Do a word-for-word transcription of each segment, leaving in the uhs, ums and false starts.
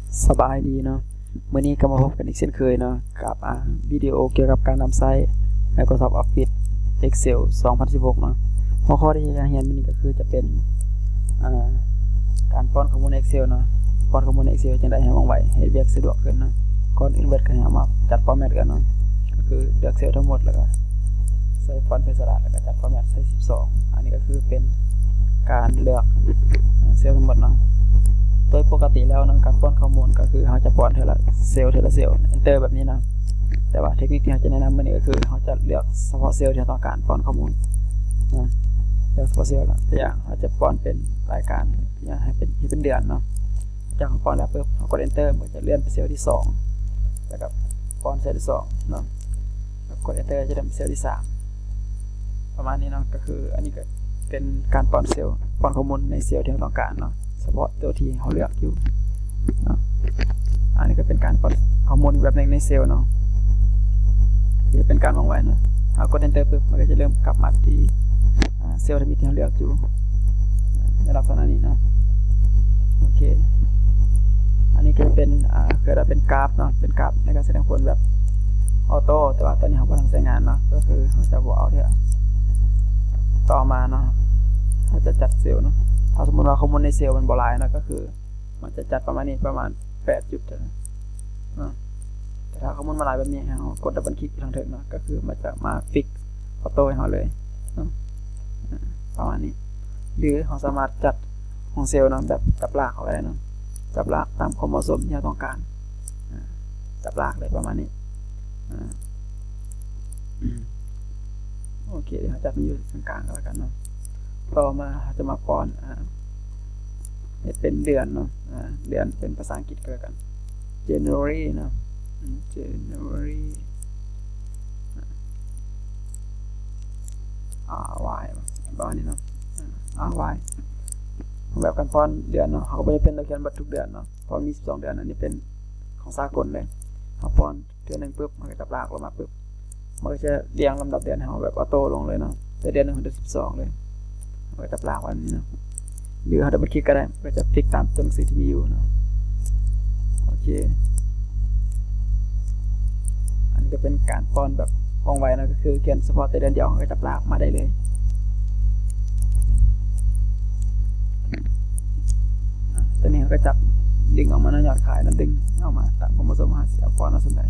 สบายดีเนาะเมื่อนี้ก็มาพบกันอีกเช่นเคยเนาะกับอ่าวิดีโอเกี่ยวกับการนำไซต์ Microsoft Office Excel สองพันสิบหกเนาะหัวข้อที่จะเรียนวันนี้ก็คือจะเป็นอ่าการป้อนข้อมูล Excel เนาะป้อนข้อมูล Excel จังได๋ให้ว่องไวให้เรียกสะดวกขึ้นเนาะก่อนอื่นเบิดก็ให้เอามาจัดฟอร์แมตกันเนาะก็คือเลือกเซลล์ทั้งหมดแล้วก็ใส่ฟอนต์เป็นสระแล้วก็จัดฟอร์แมตใส่สิบสองอันนี้ก็คือเป็นการเลือกเซลล์ทั้งหมดเนาะโดยปกติแล้วนะการป้อนข้อมูลก็คือเราจะป้อนเท่าละเซลล์เท่าละเซลล์ enter แบบนี้นะแต่ว่าเทคนิคที่เราจะแนะนำวันนี้ก็คือเราจะเลือกเฉพาะเซลล์ที่เราต้องการป้อนข้อมูลนะเลือกเฉพาะเซลล์ละตัวอย่างเราจะป้อนเป็นรายการอย่างให้เป็นที่เป็นเดือนเนาะจากป้อนแล้วปุ๊บเรากด enter มันจะเลื่อนไปเซลล์ที่สองแล้วก็ป้อนเซลล์ที่สองเนาะกด enter จะได้เป็นเซลล์ที่สามประมาณนี้เนาะก็คืออันนี้ก็เป็นการป้อนเซลล์ป้อนข้อมูลในเซลล์ที่เราต้องการเนาะเฉพาะตัวที่เขาเลือกอยู่นะอันนี้ก็เป็นการป้อนข้อมูลแบบนึงในเซลล์เนาะที่เป็นการวางไว้นะเอากด enter ปุ๊บมันก็จะเริ่มกลับมาที่เซลล์ที่มีที่เราเลือกอยู่ในลักษณะนี้นะโอเคอันนี้ก็เป็นอ่าเกิดเป็นกราฟเนาะเป็นกราฟในการแสดงผลแบบออโต้แต่ว่าตอนนี้เรากำลังใช้งานเนาะก็คือเราจะบอกเอาที่ต่อมาเนาะเราจะจัดเซลล์เนาะถ้าสมมติว่าข้อมูลในเซลล์มันบลายนะก็คือมันจะจัดประมาณนี้ประมาณแปดจุดนะแต่ถ้าข้อมูลมาลายแบบนี้เรากดดับเบิลคลิกทางเทิงนะก็คือมันจะมาฟิกออโต้ให้เราเลยนะประมาณนี้หรือเราสามารถจัดของเซลล์นะแบบจับลากเอาไว้นะจับลากตามความเหมาะสมที่เราต้องการจับลากเลยประมาณนี้โอเคเดี๋ยวจัดมันอยู่ตรงกลางก็แล้วกันเนาะต่อมาจะมาป้อนอ่าเป็นเดือนเนาะอ่าเดือนเป็นภาษาอังกฤษก็แล้วกัน January เนาะ January R Y ประมาณนี้เนาะ R Y แบบการป้อนเดือนเนาะเขาก็ไม่ได้เป็นตัวเขียนบัตรทุกเดือนเนาะเพราะมีสิบสองเดือนอันนี้เป็นของสากลเลยเขาป้อนเดือนหนึ่งปุ๊บมันก็จะลากลงมาปุ๊บมันก็จะเรียงลำดับเดือนให้เราแบบออโต้ลงเลยเนาะแต่เดือนหนึ่งมันจะสิบสองเลยมันก็จะลากวันนี้เนาะหรือเราดับเบิลคลิกก็ได้ก็จะฟิกตามตัวหนังสือที่มีอยู่เนาะโอเคอันนี้ก็เป็นการป้อนแบบว่องไวนะก็คือเขียนเฉพาะแต่เดือนเดียวก็จะลากมาได้เลยตัวนี้ก็จับดึงออกมาหน้ายอดขายแล้วดึงออกมาตามความผสมหาเสียป้อนน่าสนใจ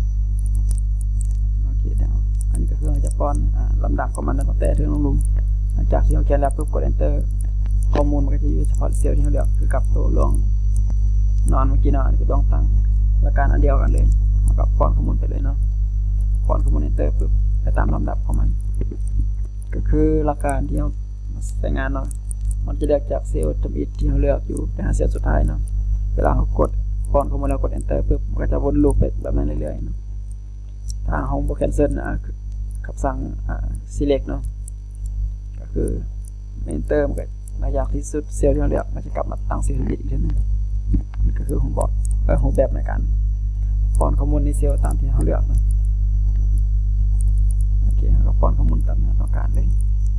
โอเคเดี๋ยวอันนี้ก็คือจะป้อนลำดับของมันตั้งแต่ถึงลงลุมหลังจากที่เราเขียนแล้วปุ๊บกด enter ข้อมูลมันก็จะอยู่เฉพาะเซลล์ที่เราเลือกคือกับตัวลงนอนเมื่อกี้เนาะอันนี้เป็นดวงตั้งหลักการอันเดียวกันเลยเอากับป้อนข้อมูลไปเลยเนาะป้อนข้อมูล enter ปุ๊บไปตามลำดับของมันก็คือหลักการที่เราใช้งานเนาะมันจะเลือกจากเซลล์ทำอิฐที่เราเลือกอยู่ไปหาเซลล์สุดท้ายเนาะเวลาเรากดป้อนข้อมูลแล้วกด enter ปุ๊บมันก็จะวนลูปไปแบบนั้นเรื่อยๆเนาะทางของโปรแกรมเซนนะคำสั่ง select เนาะก็คือ enter มันก็หลังจากที่สุดเซลล์ที่เราเลือกมันจะกลับมาตั้งเซลล์อีกทีนึงนี่ก็คือของบอทเออของแบบในการป้อนข้อมูลในเซลล์ตามที่เราเลือกนะโอเคเราป้อนข้อมูลตามที่เราต้องการเลย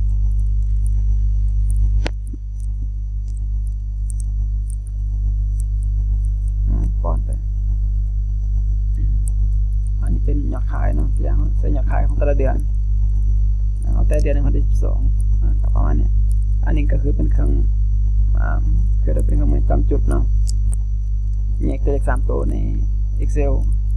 ป้อนไปอันนี้เป็นยอดขายเนาะอย่างเส้นยอดขายของแต่ละเดือนเอาแต่เดือนหนึ่งวันที่สิบสองกับประมาณนี้อันนี้ก็คือเป็นเครื่องคือจะเป็นเครื่องมือจำจุดเนาะแยกตัวเลขสามตัวใน Excel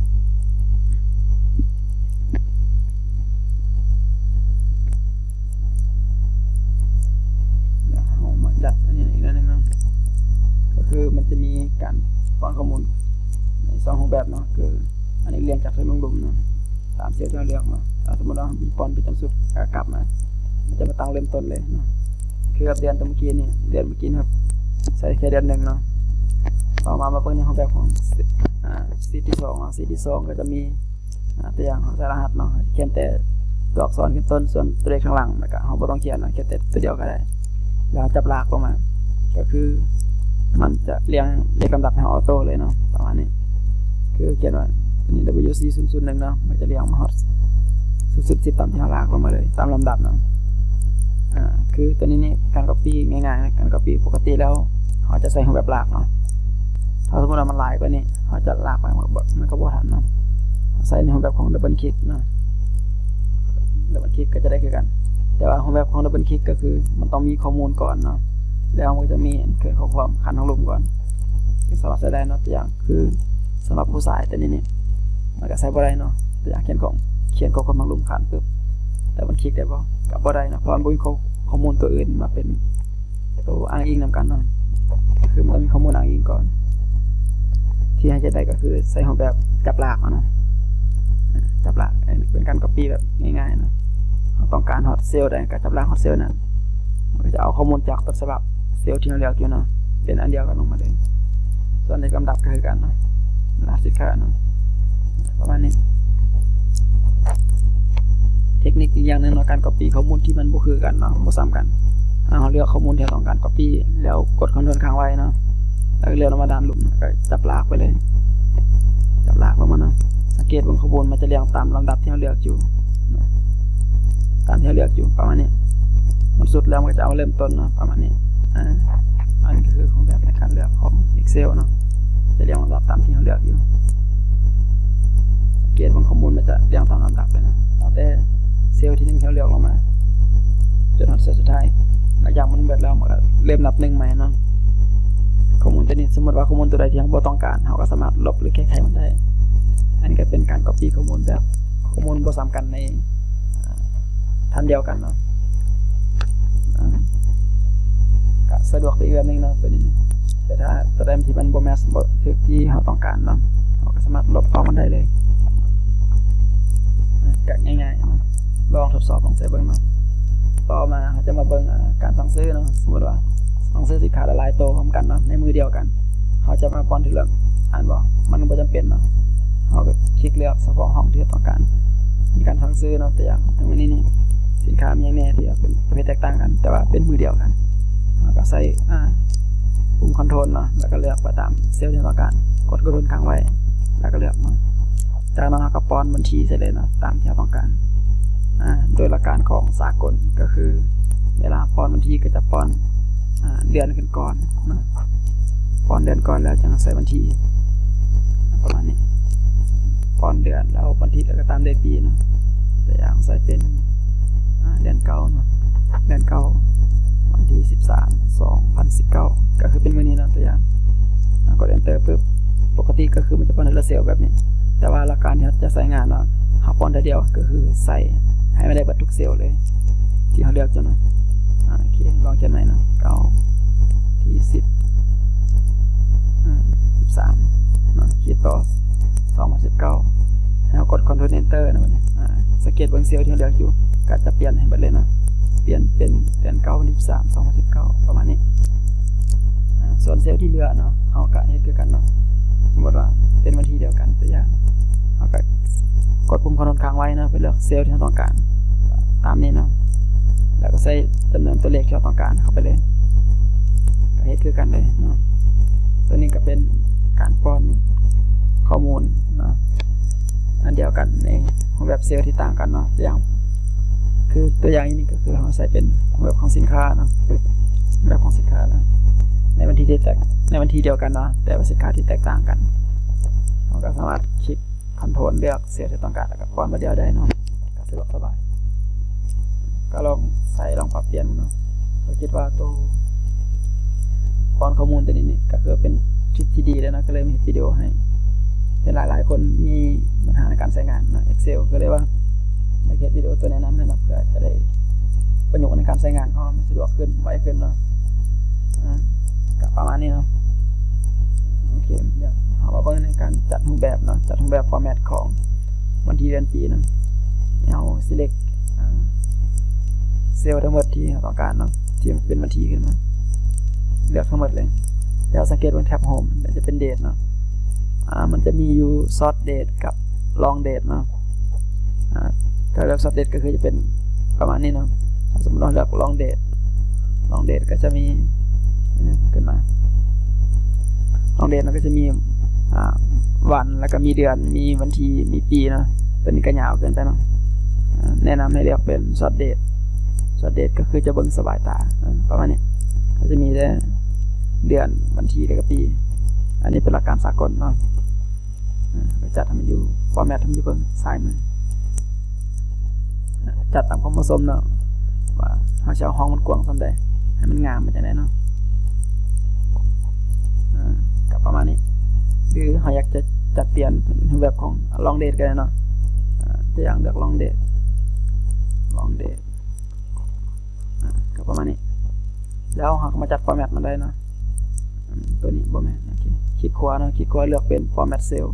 เดี๋ยวเรามาจัดอันนี้อีกนิดนึงเนาะก็คือมันจะมีการป้อนข้อมูลในสองรูปแบบเนาะคืออันนี้เรียงจากเส้นลงดุมเนาะตามเซลล์ที่เราเลือกเนาะถ้าสมมติว่ามีป้อนไปจนสุดกลับมามันจะมาตั้งเริ่มต้นเลยเนาะคือกับเดือนตัวเมื่อกี้นี่เดือนเมื่อกี้ครับใส่แค่เดือนหนึ่งเนาะต่อมามาเปิดในรูปแบบของอ่าซีที่สองซีที่สองก็จะมีตัวอย่างของใส่รหัสเนาะเขียนแต่ตัวอักษรขึ้นต้นส่วนตัวเลขข้างหลังแล้วก็เราไม่ต้องเขียนเนาะเขียนแต่ตัวเดียวก็ได้แล้วจับลากลงมาก็คือมันจะเรียงเลขลำดับให้ออโต้เลยเนาะประมาณนี้คือเขียนว่าตัวนี้ ดับเบิลยู ซี ศูนย์ ศูนย์ หนึ่ง เนาะมันจะเรียงมาฮอตสุดๆสิบตามที่เราลากลงมาเลยตามลำดับเนาะอ่าคือตัวนี้นี่การ copy ง่ายๆนะการ copy ปกติแล้วเขาจะใส่ของแบบลากเนาะถ้าสมมมติว่ามันหลายกว่านี้เขาจะลากไปมันก็บ่ทันเนาะใส่ในรูปแบบของ double click เนาะ double click ก็จะได้คือกันแต่ว่ารูปแบบของ double click ก็คือมันต้องมีข้อมูลก่อนเนาะแล้วมันก็จะมีเกิดข้อความคันของลมก่อนที่สามารถใช้ได้เนาะตัวอย่างคือสำหรับผู้ชายแต่นี่นี่มันก็ใช้บ่ได้เนาะตัวอย่างเขียนของเขียนข้อความของลมคันปึ๊บแต่มันคลิกได้บ่ก็บ่ได้เนาะเพราะมันบ่มีข้อมูลตัวอื่นมาเป็นตัวอ้างอิงนำกันเนาะคือมันต้องมีข้อมูลอ้างอิงก่อนที่ให้จะได้ก็คือใส่รูปแบบจับลากเนาะจับลากเป็นการ copy แบบง่ายๆนะเราต้องการ hot cell ได้ก็จับลาก hot cell นั้นมันก็จะเอาข้อมูลจากต้นฉบับเซลล์ที่เราเลือกอยู่เนาะเป็นอันเดียวกันลงมาเลยส่วนในลำดับก็คือกันเนาะรหัสสินค้าเนาะประมาณนี้เทคนิคอีกอย่างนึงในการ copy ข้อมูลที่มันบ่คือกันเนาะบ่ซ้ำกันเราเลือกข้อมูลที่เราต้องการ copy แล้วกด control ค้างไว้เนาะแล้วเลื่อนลงมาด้านหลุมก็จับลากไปเลยจับลากลงมาเนาะสังเกตบนข้อมูลมันจะเรียงตามลำดับที่เราเลือกอยู่ตามที่เราเลือกอยู่ประมาณนี้มันสุดแล้วมันก็จะเอาเริ่มต้นเนาะประมาณนี้อ่าอันนี้คือของแบบในการเลือกของ Excel เนาะจะเรียงลำดับตามที่เราเลือกอยู่สังเกตบนข้อมูลมันจะเรียงตามลำดับเลยนะตั้งแต่เซลล์ที่หนึ่งที่เราเลือกลงมาจนถึงเซลล์สุดท้ายหลังจากมันเบิดแล้วมันก็เริ่มนับหนึ่งใหม่เนาะข้อมูลตัวนี้สมมติว่าข้อมูลตัวใดที่เราบ่ต้องการเราก็สามารถลบหรือแก้ไขมันได้อันนี้ก็เป็นการ copy ข้อมูลแบบข้อมูลบ่ซ้ำกันในทันเดียวกันเนาะก็สะดวกไปอีกแบบนึงเนาะตัวนี้แต่ถ้าตัวใดที่มันบ่แมทช์บ่ถึกที่เราต้องการเนาะเราก็สามารถลบออกมันได้เลยก็ง่ายๆเนาะลองทดสอบลองใช้เบิ่งเนาะต่อมาเราจะมาเบิ่งการสั่งซื้อเนาะสมมุติว่าสั่งซื้อสินค้าหลายๆตัวพร้อมกันเนาะในมือเดียวกันเราจะมาป้อนที่เรื่องอ่านบ่มันบ่จำเป็นเนาะเราก็คลิกเลือกเฉพาะห้องที่ต้องการมีการสั่งซื้อเนาะตัวอย่างในนี้นี่สินค้ามีอย่างแน่ที่เป็นประเภทแตกต่างกันแต่ว่าเป็นมือเดียวกันเราก็ใส่อ่าปุ่มคอนโทรลเนาะแล้วก็เลือกไปตามเซลล์ที่ต้องการกดกระดุนค้างไว้แล้วก็เลือกเนาะจากนั้นเราก็ป้อนบัญชีใส่เลยเนาะตามที่เราต้องการอ่าโดยหลักการของสากลก็คือเวลาป้อนบัญชีก็จะป้อนอ่าเดือนขึ้นก่อนเนาะป้อนเดือนก่อนแล้วจึงใส่บัญชีประมาณนี้ป้อนเดือนแล้วบัญชีแล้วก็ตามเดือนปีเนาะตัวอย่างใส่เป็นเดือนเก้าเนาะเดือนเก้าวันที่สิบสาม สองพันสิบเก้าก็คือเป็นมื้อนี้เนาะตัวอย่างกด enter ปึ๊บปกติก็คือมันจะป้อนในเซลล์แบบนี้แต่ว่าหลักการที่จะใช้งานเนาะเฮาป้อนแต่เดียวก็คือใส่ให้ไม่ได้เบิดทุกเซลล์เลยที่เฮาเลือกจังเนาะอ่าโอเคลองเขียนใหม่เนาะเก้าที่สิบอ่าสิบสามเนาะขีดต่อสองพันสิบเก้าแล้วกด control enter นะบัดนี้อ่าสังเกตเบิ่งเซลล์ที่เราเลือกอยู่ก็จะเปลี่ยนให้เบิดเลยเนาะเปลี่ยนเป็นเดือนเก้าวันที่สาม สองพันสิบเก้าประมาณนี้อ่าส่วนเซลล์ที่เหลือเนาะเฮาก็เฮ็ดคือกันเนาะสมมุติว่าเป็นวันที่เดียวกันตัวอย่างเฮาก็กดปุ่มคอนโทรลค้างไว้นะไปเลือกเซลล์ที่เราต้องการตามนี้เนาะแล้วก็ใส่จำนวนตัวเลขที่เราต้องการเข้าไปเลยก็เฮ็ดคือกันเลยเนาะตัวนี้ก็เป็นการป้อนข้อมูลเนาะอันเดียวกันในรูปแบบเซลล์ที่ต่างกันเนาะตัวอย่างคือตัวอย่างนี้ก็คือเราใส่เป็นรูปแบบของสินค้าเนาะรูปแบบของสินค้านะในวันที่ที่แตกในวันที่เดียวกันเนาะแต่ว่าสินค้าที่แตกต่างกันเราก็สามารถคลิกคอนโทรลเลือกเซลล์ที่ต้องการแล้วก็ป้อนมาเดียวได้เนาะก็สะดวกสบายก็ลองใส่ลองปรับเปลี่ยนเนาะก็คิดว่าตัวป้อนข้อมูลตัวนี้นี่ก็คือเป็นทริคที่ดีเลยนะก็เลยมีวิดีโอให้เป็นหลายๆคนมีปัญหาในการใช้งานเนาะ Excel ก็เลยว่าอยากเขียนวิดีโอตัวแนะนำให้นะเพื่อจะได้ประโยชน์ในการใช้งานเขาสะดวกขึ้นไวขึ้นเนาะอ่าก็ประมาณนี้เนาะโอเคเดี๋ยวเรามาเบิ่งในการจัดรูปแบบเนาะจัดรูปแบบ format ของวันที่เดือนปีเนาะเอา select อ่าเซลล์ทั้งหมดที่เราต้องการเนาะที่เป็นวันที่ขึ้นมาเลือกทั้งหมดเลยแล้วสังเกตบนแท็บ Home มันจะเป็น date เนาะอ่ามันจะมีอยู่ short date กับ long date เนาะอ่าถ้าเลือก short date ก็คือจะเป็นประมาณนี้เนาะถ้าสมมติเราเลือก long date long date ก็จะมีขึ้นมา long date มันก็จะมีอ่าวันแล้วก็มีเดือนมีวันที่มีปีเนาะตัวนี้ก็ยาวเกินไปเนาะแนะนำให้เลือกเป็น short date short date ก็คือจะเบิ่งสบายตาประมาณนี้ก็จะมีแต่เดือนวันที่แล้วก็ปีอันนี้เป็นหลักการสากลเนาะจัดทำอยู่ฟอร์แมตทำอยู่เบิ่งซ้ายมือจัดตามความเหมาะสมเนาะว่าเขาจะเอาห้องมันกว้างส่วนใดให้มันงามมันจะได้เนาะกับประมาณนี้หรือเขาอยากจะจัดเปลี่ยนเป็นแบบของลองเดทก็ได้เนาะตัวอย่างเลือกลองเดทลองเดทกับประมาณนี้แล้วเขาก็มาจัดฟอร์แมตมันได้เนาะตัวนี้บ่แม่นคลิกขวาเนาะคลิกขวาเลือกเป็น format cell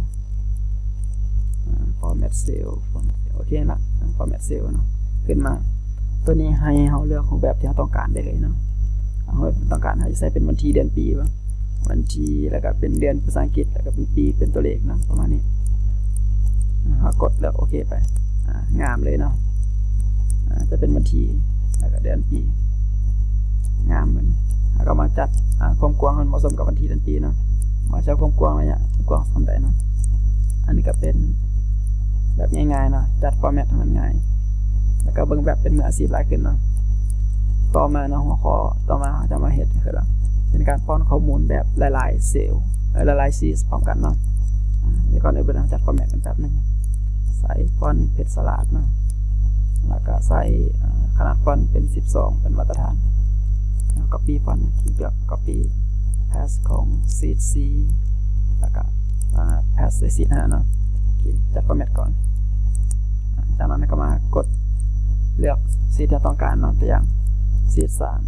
format cell format cell โอเคละ format cell เนาะขึ้นมาตัวนี้ให้เราเลือกของแบบที่เราต้องการได้เลยเนาะเราต้องการให้ใส่เป็นวันที่เดือนปีบ้างวันที่แล้วก็เป็นเดือนภาษาอังกฤษแล้วก็เป็นปีเป็นตัวเลขนะประมาณนี้เรากดเลือกโอเคไปงามเลยเนาะจะเป็นวันที่แล้วก็เดือนปีงามเหมือนแล้วก็มาจัดความกว้างมันเหมาะสมกับวันที่เดือนปีเนาะมาใช้ความกว้างอะไรเนี่ยกว้างสำได้เนาะอันนี้ก็เป็นแบบง่ายๆเนาะจัดฟอร์แมตให้มันง่ายแล้วก็เบิ่งแบบเป็นมืออาชีพหลายขึ้นเนาะต่อมาเนาะหัวข้อต่อมาจะมาเฮ็ดคือเป็นการป้อนข้อมูลแบบหลายๆเซลล์หลายๆซีสพร้อมกันเนาะเดี๋ยวก่อนเดี๋ยวเบิ่งจัดฟอร์แมตกันแป๊บนึงใส่ฟอนต์เพชรสลัดเนาะแล้วก็ใส่ขนาดฟอนต์เป็นสิบสองเป็นมาตรฐานแล้ว copy ฟอนต์คลิกเลือก copy paste ของ seed C แล้วก็ paste ใส่ seed ห้าเนาะโอเคจัดฟอร์แมตก่อนจากนั้นก็มากดเลือก seed ที่ต้องการเนาะตัวอย่าง seed สาม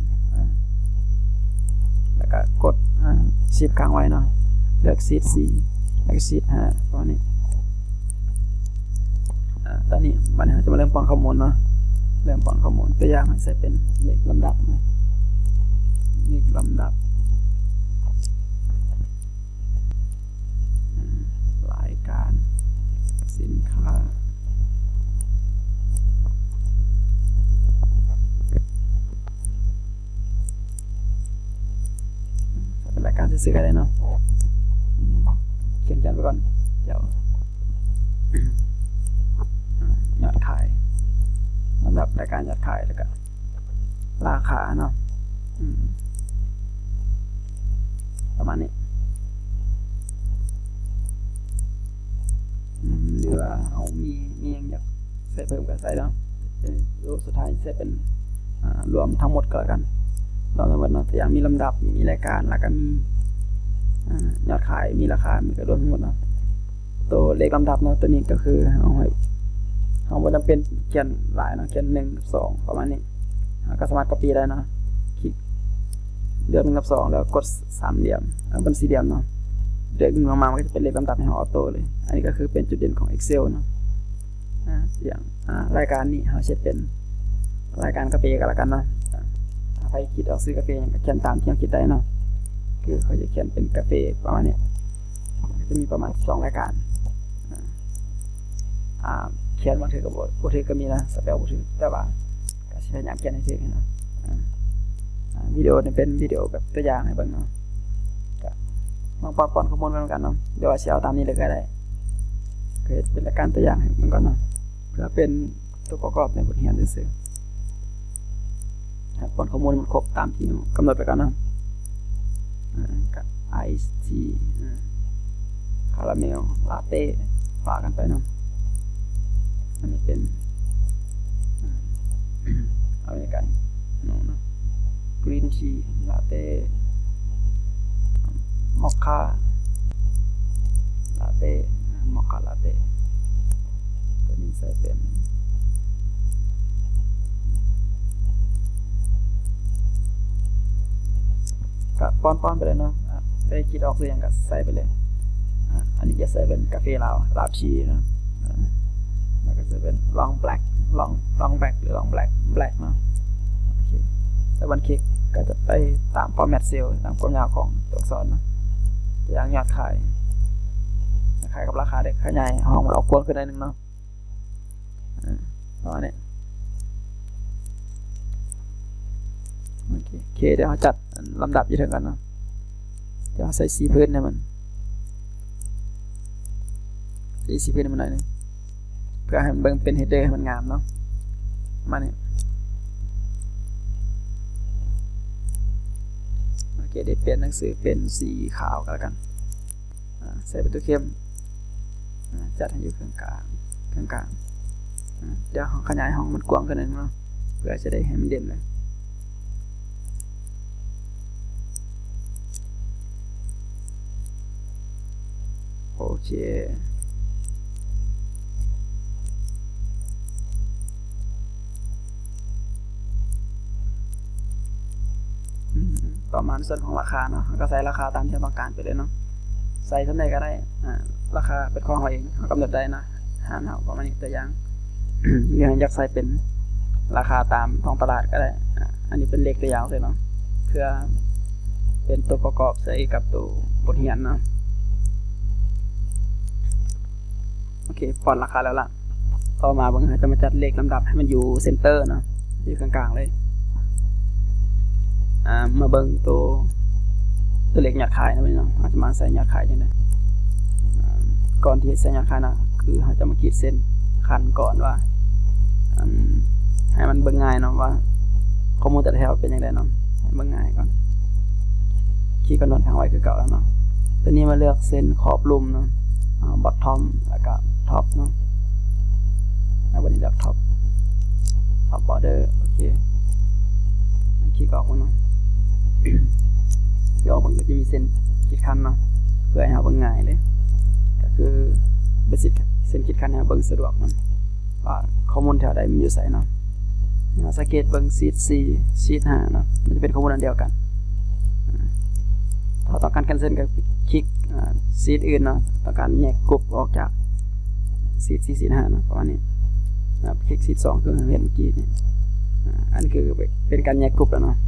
แล้วก็กดshift ค้างไว้เนาะเลือก seed สี่แล้วก็ seed ห้าประมาณนี้ตอนนี้มันจะมาเริ่มป้อนข้อมูลเนาะเริ่มป้อนข้อมูลตัวอย่างให้ใส่เป็นเลขลำดับนะเลขลำดับรายการสินค้าเป็นรายการซื้อๆกันเลยเนาะเขียนกันไปก่อนเดี๋ยวยอดขายลำดับรายการยอดขายแล้วก็ราคาเนาะประมาณนี้หรือว่าเอามีมียังอยากใส่เพิ่มกับใส่แล้วรูปสุดท้ายใส่เป็นรวมทั้งหมดก็แล้วกันรวมทั้งหมดเนาะแต่ยังมีลำดับมีรายการแล้วก็มียอดขายมีราคามีก็รวมทั้งหมดเนาะตัวเลขลำดับเนาะตัวนี้ก็คือเอาให้เอาบ่จำเป็นเขียนหลายเนาะเขียนหนึ่งสองประมาณนี้ก็สามารถ copy ได้เนาะคลิกเลือกหนึ่งกับสองแล้วกดสามเหลี่ยมบนสี่เหลี่ยมเนาะเลือกหนึ่งลงมามันก็จะเป็นเลขลำดับให้ออโต้เลยอันนี้ก็คือเป็นจุดเด่นของ Excel เนาะอย่างรายการนี้เราใช้เป็นรายการกาแฟกันแล้วกันเนาะใครคิดเอาซื้อกาแฟอย่างก็เขียนตามที่เราคิดได้เนาะคือเขาจะเขียนเป็นกาแฟประมาณนี้จะมีประมาณสองรายการเขียนมาถือกับบทถือก็มีนะสเปลบทถือแต่ว่าก็พยายามเขียนให้ถือนะวิดีโอนี่เป็นวิดีโอแบบตัวอย่างให้เบิ่งเนาะก็ลองปอนปอนข้อมูลกันกันเนาะเดี๋ยวว่าสิเอาตามนี้เลยก็ได้เกิดเป็นรายการตัวอย่างให้มันก่อนเนาะเพื่อเป็นตัวประกอบในบทเรียนซื่อๆปอนข้อมูลมันครบตามที่กำหนดไปก่อนเนาะกับ Ice Tea คาราเมลลาเต้ฝากกันไปเนาะอันนี้เป็นอเมริกันโน่นนะกรีนทีลาเต้มอคค่าลาเต้มอคค่าลาเต้ตัวนี้ใส่เป็นกับป้อนๆไปเลยเนาะไปคิดออกเสียงกับใส่ไปเลยอันนี้จะใส่เป็นกาแฟลาวลาวทีเนาะแล้วก็จะเป็นลองแบล็กลองลองแบล็กหรือลองแบล็กแบล็กเนาะโอเคแล้ววันคลิกก็จะไปตามฟอร์แมตเซลล์ตามความยาวของตัวอักษรนะอย่างยอดขายขายกับราคาเด็กขยายห้องมันออกกว้างขึ้นได้นึงเนาะประมาณนี้โอเคโอเคเดี๋ยวเราจัดลำดับอยู่ถึงกันเนาะเดี๋ยวใส่สีพื้นเนี่ยมันสีสีพื้นมันหน่อยนึงเพื่อให้มันเบิ่งเป็นเฮดเดอร์ให้มันงามเนาะมาเนี่ยโอเคเดี๋ยวเปลี่ยนหนังสือเป็นสีขาวกันแล้วกันใส่ประตูเข้มจัดให้อยู่กลางกลางกลางกลางเดี๋ยวขยายห้องมันกว้างขึ้นหน่อยเนาะเพื่อจะได้ให้มันเด่นเลยโอเคประมาณส่วนของราคาเนาะก็ใส่ราคาตามที่ต้องการไปเลยเนาะใส่เท่าไหร่ก็ได้อ่าราคาเป็นของเราเองเรากำหนดได้นะห้ามเอาประมาณนี้ตัวอย่าง เรื่องอยากใส่เป็นราคาตามท้องตลาดก็ได้อันนี้เป็นเลขตัวอย่างเลยเนาะเพื่อเป็นตัวประกอบใส่กับตัวบทเรียนเนาะโอเคปอนราคาแล้วล่ะต่อมาบางทีจะมาจัดเลขลำดับให้มันอยู่เซนเตอร์เนาะอยู่กลางๆเลยอ่ามาเบิ่งตัวตัวเลขยอดขายนะพี่น้องอาจจะมาใส่ยอดขายยังไงก่อนที่ใส่ยอดขายนะคือเราจะมาขีดเส้นคันก่อนว่าให้มันเบิ่งง่ายเนาะว่าข้อมูลแต่ละแถวเป็นยังไงเนาะให้เบิ่งง่ายก่อนขีดกำหนดทางไว้คือเก่าแล้วเนาะตัวนี้มาเลือกเส้นขอบลุ่มเนาะบอททอมแล้วก็ท็อปเนาะแล้ววันนี้เลือกท็อปท็อปบอร์เดอร์โอเคขีดออกมาเนาะขีดออกมันก็จะมีเส้นขีดคันเนาะเพื่อให้เราเบิ่งง่ายเลยก็คือเบสิกเส้นขีดคันให้เราเบิ่งสะดวกเนาะว่าข้อมูลแถวใดมันอยู่ใส่เนาะสังเกตเบิ่งซีดสี่ซีดห้าเนาะมันจะเป็นข้อมูลอันเดียวกันถ้าต้องการกันเส้นก็คลิกซีดอื่นเนาะต้องการแยกกลุ่มออกจากซีดสี่ซีดห้าเนาะประมาณนี้คลิกซีดสองคือเห็นเมื่อกี้นี่อันนี้คือเป็นการแยกกลุ่มแล้วเนาะ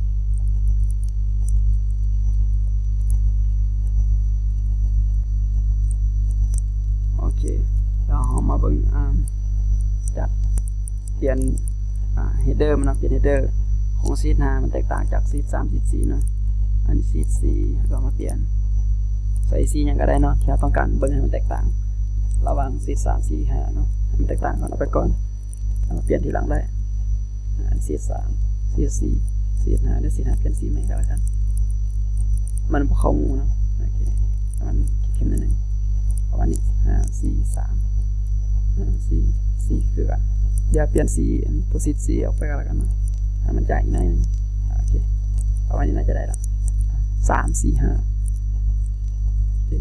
โอเคแล้วเรามาเบิ่งจัดเปลี่ยนเฮดเดอร์มันนะเปลี่ยนเฮดเดอร์ของซีดห้ามันแตกต่างจากซีดสามซีดสี่เนาะอันนี้ซีดสี่เรามาเปลี่ยนใส่ซีอย่างก็ได้เนาะที่เราต้องการเบิ่งให้มันแตกต่างระหว่างซีดสามซีดห้าเนาะมันแตกต่างกันเอาไปก่อนมาเปลี่ยนทีหลังได้ซีดสามซีดสี่ซีดห้าหรือซีดห้าเปลี่ยนซีใหม่ก็แล้วกันมันพอเข้ามูเนาะโอเคมันเข้มนิดนึงประมาณนี้ห้าสี่สามห้าสี่สี่คือกันอย่าเปลี่ยนสีตัวซีดสีออกไปก็แล้วกันนะให้มันจ่ายอีกหน่อยนึงโอเคประมาณนี้น่าจะได้แล้วสามสี่ห้าโอเค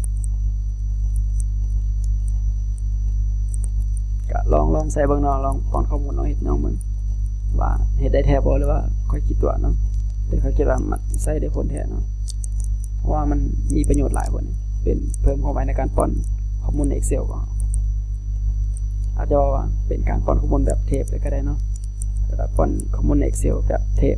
ก็ลองลองใส่เบิ่งเนาะลองป้อนข้อมูลน้องเฮ็ดน้องเบิ่งว่าเฮ็ดได้แท้บ่หรือว่าค่อยคิดตัวเนาะแต่ค่อยคิดว่ามันใส่ได้ผลแท้เนาะเพราะว่ามันมีประโยชน์หลายผลเป็นเพิ่มความไวในการป้อนข้อมูลใน Excel ก็อาจจะว่าเป็นการป้อนข้อมูลแบบเทปเลยก็ได้เนาะแต่ป้อนข้อมูลใน Excel แบบเทป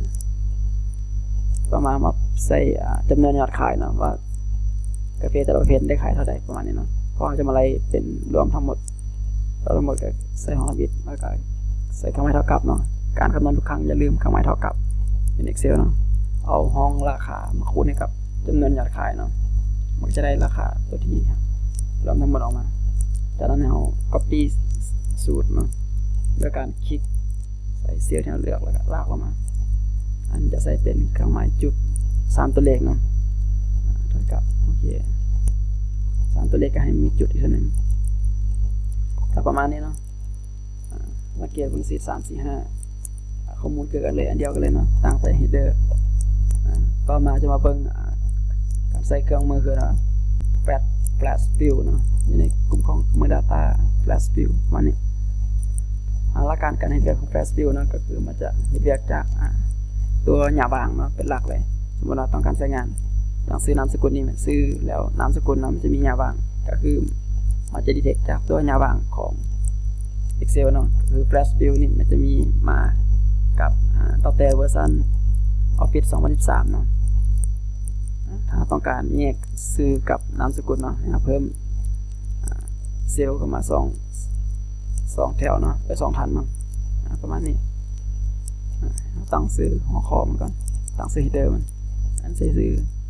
ต่อมามาใส่จำนวนยอดขายเนาะว่ากาแฟแต่ละประเภทได้ขายเท่าใดประมาณนี้เนาะเพราะจะมาไล่เป็นรวมทั้งหมดทั้งหมดก็ใส่ของบิตแล้วก็ใส่เครื่องหมายเท่ากับเนาะการคำนวณทุกครั้งอย่าลืมเครื่องหมายเท่ากับเป็น Excel เนาะเอาห้องราคามาคูณให้กับจำนวนยอดขายเนาะมันจะได้ราคาตัวที่รวมทั้งหมดออกมาจากนั้นเรา copy สูตรเนาะด้วยการคลิกใส่เซลล์ที่เราเลือกแล้วก็ลากออกมาอันจะใส่เป็นเครื่องหมายจุดสามตัวเลขเนาะเท่ากับโอเคสามตัวเลขก็ให้มีจุดอีกทีนึงก็ประมาณนี้เนาะมาเกียร์เป็นสี่สามสี่ห้าข้อมูลเกิดกันเลยอันเดียวกันเลยเนาะต่างใส่ header ต่อมาจะมาเบิ่งการใส่เครื่องมือคือเนาะ flash flash view เนาะอยู่ในกลุ่มของมือ data flash view ประมาณนี้หลักการการให้เรียกของ flash view เนาะก็คือมันจะให้เรียกจากตัวหน้าบางเนาะเป็นหลักเลยสมมติเราต้องการใช้งานต้องซื้อนามสกุลนี่ซื้อแล้วนามสกุลมันจะมีหน้าบางก็คือมันจะ detect จากตัวหน้าบางของ Excel เนาะคือ flash view นี่มันจะมีมากับตั้งแต่เวอร์ชัน Office สองพันสิบสามเนาะถ้าต้องการแยกซื้อกับนามสกุลเนาะเพิ่มเซลล์เข้ามาสองสองแถวเนาะไปสองทันเนาะประมาณนี้ตั้งซื้อหัวข้อมันก่อนตั้งซื้อ header มันอันซื้อซื้อ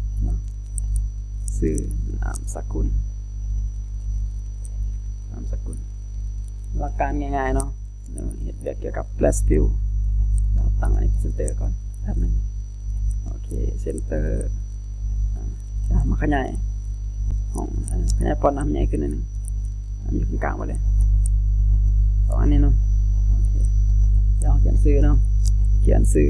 ซื้อนามสกุลนามสกุลหลักการง่ายๆเนาะเห็นเกี่ยวกับ flash view ตั้งอันนี้เป็น center ก่อนแป๊บนึงโอเค center มาขยายห้องขยายฟอนต์น้ำใหญ่ขึ้นนิดนึงมันอยู่กลางมาเลยประมาณนี้เนาะโอเคเดี๋ยวเขียนซื้อเนาะเขียนซื้อ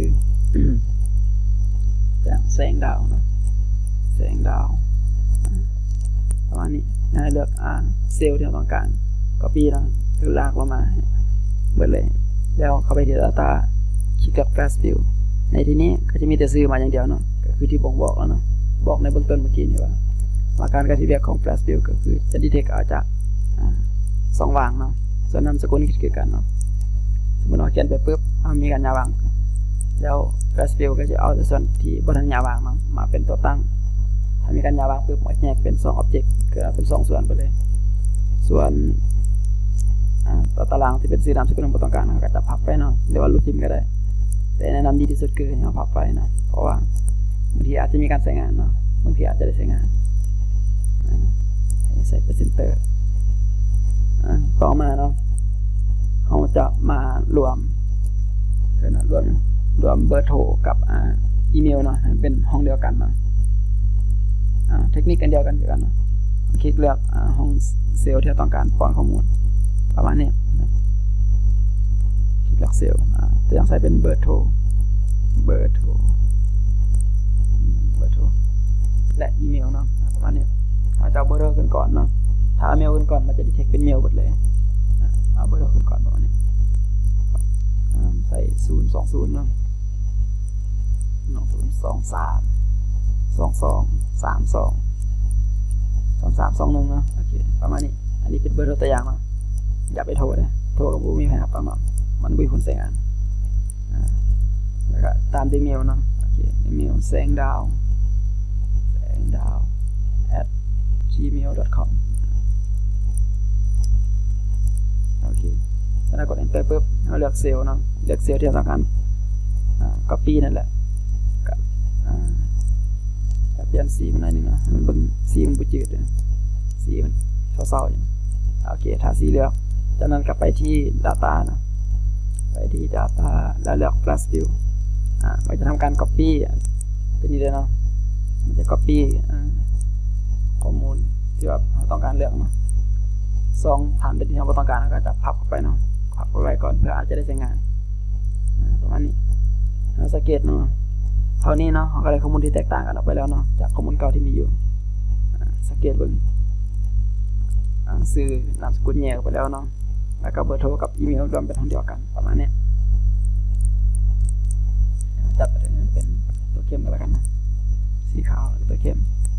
แสงดาวเนาะแสงดาวประมาณนี้ให้เลือกอ่าเซลล์ที่เราต้องการ copy เนาะคือลากลงมาเบิดเลยแล้วเข้าไปที่ data คลิกกับ flash view ในที่นี้ก็จะมีแต่ซื้อมาอย่างเดียวเนาะก็คือที่บ่งบอกแล้วเนาะบอกในเบื้องต้นเมื่อกี้นี่ว่าหลักการการที่เรียกของ flash view ก็คือจะ detect เอาจากสองวางเนาะส่วนนามสกุลนี่คือกันเนาะสมมติเราเขียนไปปุ๊บมีการยาวางแล้ว flash view ก็จะเอาแต่ส่วนที่บนยาวางมามาเป็นตัวตั้งถ้ามีการยาวางปุ๊บมันแยกเป็นสอง object ก็เป็นสองส่วนไปเลยส่วนตัวตารางที่เป็นสีดำสกุลบนตรงกลางก็จะพับไปเนาะหรือว่ารูปทิมก็ได้แต่แนะนำดีที่สุดคือให้เราพับไปนะเพราะว่าบางทีอาจจะมีการใช้งานเนาะบางทีอาจจะได้ใช้งานใส่เป็นเซนเตอร์ต่อมาเนาะเราจะมารวมคือนะรวมรวมเบอร์โทรกับอีเมลเนาะเป็นห้องเดียวกันเนาะเทคนิคกันเดียวกันเดียวกันเนาะคลิกเลือกห้องเซลล์ที่เราต้องการป้อนข้อมูลประมาณนี้คลิกเลือกเซลล์ตัวอย่างใส่เป็นเบอร์โทรเบอร์โทรเบอร์โทรและอีเมลเนาะประมาณนี้เราจะเอาเบอร์โทรขึ้นก่อนเนาะถ้าเอาเมลขึ้นก่อนมันจะดีเทคเป็นเมลหมดเลยเอาเบอร์โทรขึ้นก่อนประมาณนี้ใส่ศูนย์สองศูนย์เนาะหนึ่งศูนย์สองสามสองสองสามสองสามสามสองหนึ่งเนาะโอเคประมาณนี้อันนี้เป็นเบอร์โทรตัวอย่างเนาะอย่าไปโทรเลยโทรกับผู้มีแผนครับตอนนั้นมันบุยคนใส่งานแล้วก็ตามด้วยเมลเนาะโอเคอีเมลแสงดาวแสงดาว at gmail dot com โอเคแล้วเรากด enter ปุ๊บเราเลือกเซลล์เนาะเลือกเซลล์ที่เราต้องการ copy นั่นแหละกับเปลี่ยนสีมันหน่อยนึงนะมันเป็นสีมันจืดเลยสีมันเศร้าๆอย่างโอเคถ้าสีเลือกจากนั้นกลับไปที่ data นะไปที่ data แล้วเลือก flash view อ่ามันจะทำการ copy ตัวนี้เลยเนาะมันจะ copy ข้อมูลที่แบบเราต้องการเลือกเนาะซองฐานเป็นที่เราต้องการก็จะพับเข้าไปเนาะพับไว้ก่อนเพื่ออาจจะได้ใช้งานประมาณนี้เราสังเกตเนาะเท่านี้เนาะเราก็ได้ข้อมูลที่แตกต่างกันออกไปแล้วเนาะจากข้อมูลเก่าที่มีอยู่สังเกตเบิ่งซื้อนามสกุลแยกไปแล้วเนาะแล้วก็เบอร์โทรกับอีเมลรวมเป็นห้องเดียวกันประมาณนี้จัดไปเลยเป็นตัวเข้มกันแล้วกันนะสีขาวตัวเข้ม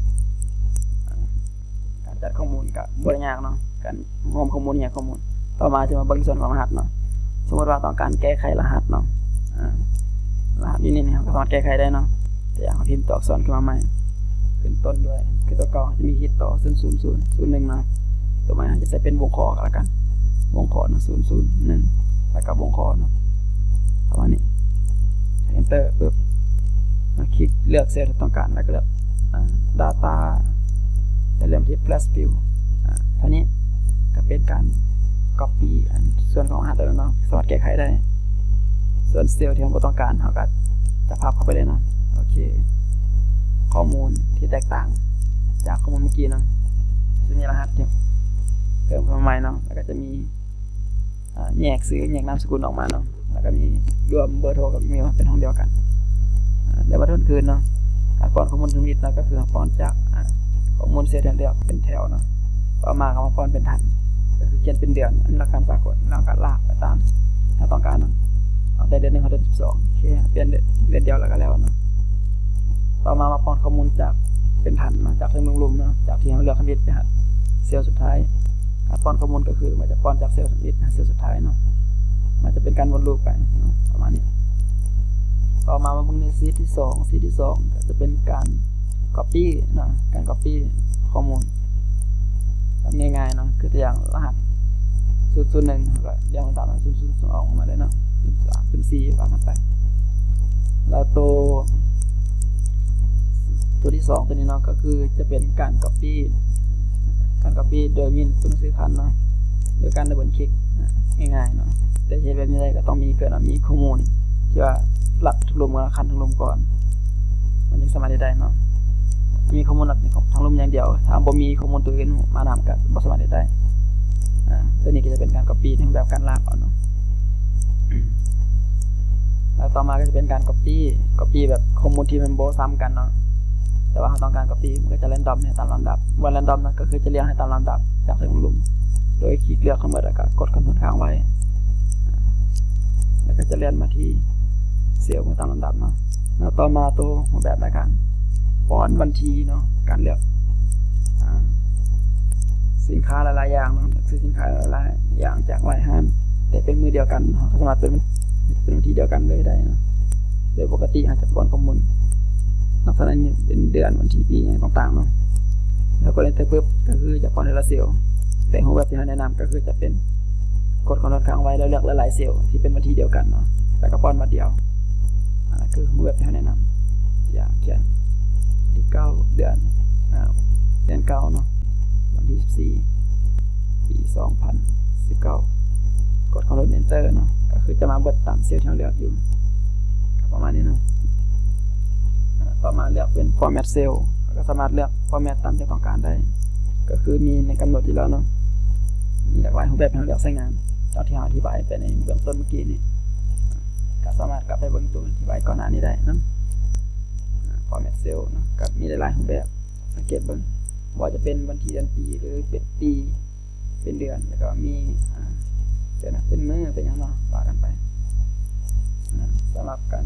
การจัดข้อมูลกับบริยากเนาะการรวมข้อมูลแยกข้อมูลต่อมาจะมาเบิ่งส่วนของรหัสเนาะสมมติว่าต้องการแก้ไขรหัสเนาะรหัสนี้เนี่ยเราสามารถแก้ไขได้เนาะแต่อย่างพิมพ์ตัวอักษรขึ้นมาใหม่ขึ้นต้นด้วยคือตัวเก่าจะมีฮิตต่อศูนย์ศูนย์ศูนย์ศูนย์หนึ่งนะตัวใหม่จะใส่เป็นวงคอกันแล้วกันวงคอนะศูนย์ศูนย์หนึ่งแล้วก็วงคอเนาะประมาณนี้ enter ปุ๊บคลิกเลือกเซลล์ที่ต้องการแล้วก็เลือก data จะเริ่มที่ flash view เท่านี้ก็เป็นการ copy ส่วนของรหัสแล้วเนาะสามารถแก้ไขได้ส่วนเซลล์ที่เราต้องการเราก็จะพับเข้าไปเลยนะโอเคข้อมูลที่แตกต่างจากข้อมูลเมื่อกี้นะจะมีรหัสเพิ่มเข้ามาใหม่เนาะแล้วก็จะมีแยกซื้อแยกนามสกุลออกมาเนาะแล้วก็มีรวมเบอร์โทรกับอีเมลเป็นห้องเดียวกันเดี๋ยวมาทวนคืนเนาะการป้อนข้อมูลทั้งหมดนะก็คือป้อนจากข้อมูลเซลล์เดียวเป็นแถวเนาะต่อมาก็มาป้อนเป็นฐานก็คือเขียนเป็นเดือนอันหลักการสากลแล้วก็ลากไปตามถ้าต้องการเนาะเอาแต่เดือนหนึ่งเขาเดือนสิบสองโอเคเปลี่ยนเดือนเดียวแล้วก็แล้วเนาะต่อมามาป้อนข้อมูลจากเป็นฐานเนาะจากที่มึงลุมเนาะจากที่เราเลือกคำวิทย์ไปหาเซลล์สุดท้ายการป้อนข้อมูลก็คือมันจะป้อนจากเซลล์คำวิทย์หาเซลล์สุดท้ายเนาะมันจะเป็นการวนลูปไปเนาะประมาณนี้ต่อมามาเบิ่งในซีที่สองซีที่สองก็จะเป็นการ copy เนาะการ copy ข้อมูลง่ายๆเนาะคือตัวอย่างรหัสศูนย์ศูนย์หนึ่งก็เรียงตามศูนย์ศูนย์สองออกมาเลยเนาะศูนย์สามศูนย์สี่ว่ากันไปแล้วตัวตัวที่สองตัวนี้เนาะก็คือจะเป็นการ copy การ copy โดยมีตัวหนังสือคันเนาะโดยการดับเบิลคลิกง่ายๆเนาะแต่ใช้แบบนี้ได้ก็ต้องมีเกิดมีข้อมูลที่ว่าหลักทุกลมกับคันทุกลมก่อนมันยังสามารถได้เนาะมีข้อมูลทางลมอย่างเดียวถ้าบ่มีข้อมูลตัวอื่นมานำก็บ่สามารถได้อ่าตัวนี้ก็จะเป็นการ copy ในแบบการลากเอาเนาะแล้วต่อมาก็จะเป็นการ copy copy แบบข้อมูลที่มันบ่ซ้ำกันเนาะแต่ว่าเราต้องการ copy มันก็จะ random ให้ตามลำดับว่า random นั้นก็คือจะเรียงให้ตามลำดับจากในวงลุ่มโดยคลิกเลือกทั้งหมดแล้วก็กด Ctrl ค้างไว้แล้วก็จะเลื่อนมาที่เซลล์ตามลำดับเนาะแล้วต่อมาตัวรูปแบบในการป้อนบัญชีเนาะการเลือกสินค้าหลายๆอย่างเนาะซื้อสินค้าหลายๆอย่างจากหลายห้างแต่เป็นมือเดียวกันสามารถเป็นเป็นบัญชีเดียวกันเลยได้นะโดยปกติอาจจะป้อนข้อมูลลักษณะนี้เป็นเดือนวันที่ปีอย่างต่างๆเนาะแล้วก็เล่นเตอร์ปุ๊บก็คือจะป้อนในละเซลล์แต่รูปแบบที่เราแนะนำก็คือจะเป็นกดคอนโทรลค้างไว้แล้วเลือกหลายๆเซลล์ที่เป็นบัญชีเดียวกันเนาะแต่ก็ป้อนมาเดียวอันนั้นคือรูปแบบที่เราแนะนำอย่างเช่นวันที่เก้าเดือนเดือนเก้าเนาะวันที่สิบสี่ปีสองพันสิบเก้ากด Ctrl Enter เนาะก็คือจะมาเบิดตามเซลล์ที่เราเลือกอยู่ประมาณนี้เนาะต่อมาเลือกเป็น Format Cell ก็สามารถเลือก Format ตามที่ต้องการได้ก็คือมีในกำหนดอยู่แล้วเนาะมีหลากหลายรูปแบบให้เราเลือกใช้งานตามที่เราอธิบายไปในเบื้องต้นเมื่อกี้นี้ก็สามารถกลับไปเบิ่งตัวอธิบายก่อนหน้านี้ได้นะ Format Cell เนาะกับมีหลายๆรูปแบบสังเกตเบิ่งว่าจะเป็นวันที่เดือนปีหรือเป็นปีเป็นเดือนแล้วก็มีเดี๋ยวนะเป็นมื้อเป็นอย่างเนาะว่ากันไปสำหรับการ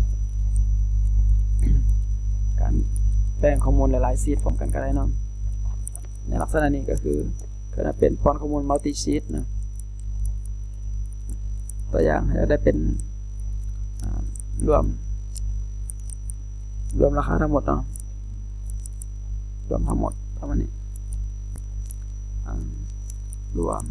การแปลงข้อมูลหลายๆซีทพร้อมกันก็ได้เนาะในลักษณะนี้ก็คือก็จะเป็นฟอนต์ข้อมูลมัลติชีทนะตัวอย่างจะได้เป็นรวมรวมราคาทั้งหมดเนาะรวมทั้งหมดประมาณนี้รวม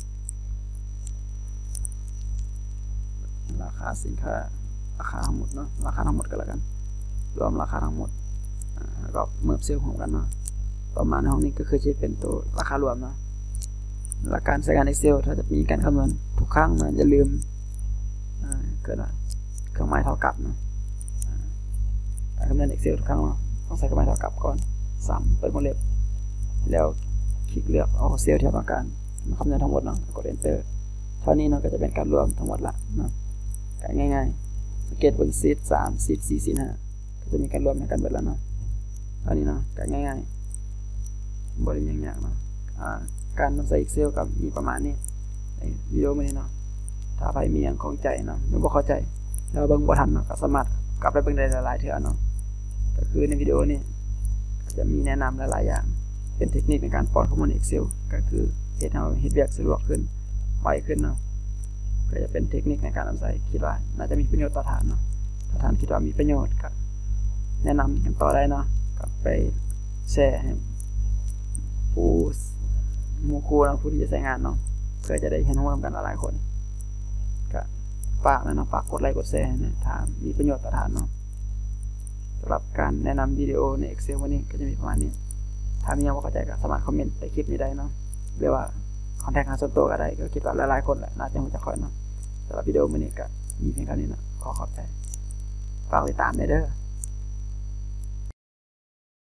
ราคาสินค้าราคาทั้งหมดเนาะราคาทั้งหมดก็แล้วกันรวมราคาทั้งหมดแล้วก็เมื่อเซลล์ของกันเนาะต่อมาในห้องนี้ก็คือจะเป็นตัวราคารวมเนาะหลักการใช้งาน Excel ถ้าจะมีการคำนวณทุกครั้งนะอย่าลืมเกิดเครื่องหมายเท่ากับเนาะการคำนวณ Excel ทุกครั้งต้องใส่เครื่องหมายเท่ากับก่อนสามเปิดวงเล็บแล้วคลิกเลือกเอาเซลล์ที่ต้องการมาคำนวณทั้งหมดเนาะกด Enter เท่านี้เนาะก็จะเป็นการรวมทั้งหมดละเนาะง่ายๆสังเกตบนซีทสามซีทสี่ซีทห้าก็จะมีการรวมกันเบิดแล้วเนาะเท่านี้เนาะง่ายๆบริยังยากเนาะการใส่ Excel กับมีประมาณนี้ในวิดีโอนี้เนาะถ้าใครมีอย่างของใจเนาะหรือบ่เข้าใจแล้วเบิ่งบ่ทันเนาะก็สามารถกลับไปเบิ่งได้หลายๆเทื่อเนาะก็คือในวิดีโอนี้จะมีแนะนำหลายๆอย่างเป็นเทคนิคในการป้อนข้อมูล Excel ก็คือเฮ็ดให้เฮ็ดเวียกสะดวกขึ้นไวขึ้นเนาะก็จะเป็นเทคนิคในการนำใส่คิดว่าน่าจะมีประโยชน์ต่อท่านเนาะถ้าท่านคิดว่ามีประโยชน์ก็แนะนำกันต่อได้เนาะก็ไปแชร์ให้ผู้หมู่คู่เนาะผู้ที่จะใช้งานเนาะเพื่อจะได้เห็นร่วมกันหลายๆคนก็ฝากนะเนาะฝากกดไลค์กดแชร์นะถ้ามีประโยชน์ต่อท่านเนาะสำหรับการแนะนำวิดีโอใน Excel วันนี้ก็จะมีประมาณนี้ถ้ามียังบ่เข้าใจก็สามารถคอมเมนต์ใต้คลิปนี้ได้เนาะหรือว่าคอนแทคหาส่วนตัวก็ได้ก็คิดว่าหลายๆคนแหละน่าจะรู้จักค่อยเนาะสำหรับวิดีโอวันนี้ก็มีเพียงเท่านี้นะขอขอบใจฝากติดตามด้วยเด้อ